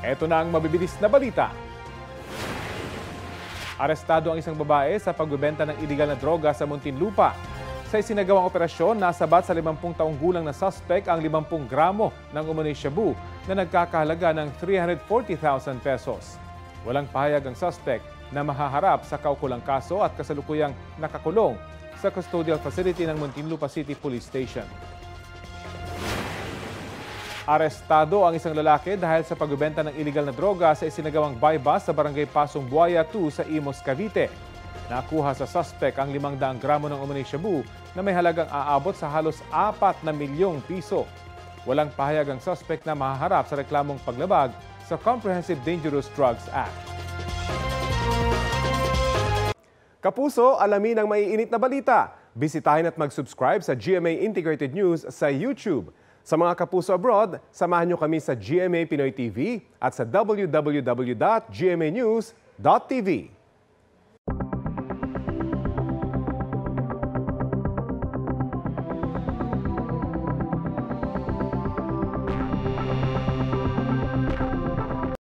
Ito na ang mabibilis na balita. Arestado ang isang babae sa pagbebenta ng iligal na droga sa Muntinlupa. Sa isinagawang operasyon, nasabat sa 50 taong gulang na suspect ang 50 gramo ng umano'y shabu na nagkakahalaga ng 340,000 pesos. Walang pahayag ang suspect na mahaharap sa kaukulang kaso at kasalukuyang nakakulong sa custodial facility ng Muntinlupa City Police Station. Arestado ang isang lalaki dahil sa pagbebenta ng iligal na droga sa isinagawang buy-bust sa barangay Pasong Buaya 2 sa Imus, Cavite. Nakuha sa suspect ang 500 gramo ng umano'y shabu na may halagang aabot sa halos 4 na milyong piso. Walang pahayag ang suspect na mahaharap sa reklamong paglabag sa Comprehensive Dangerous Drugs Act. Kapuso, alamin ang maiinit na balita. Bisitahin at mag-subscribe sa GMA Integrated News sa YouTube. Sa mga kapuso abroad, samahan nyo kami sa GMA Pinoy TV at sa www.gmanews.tv.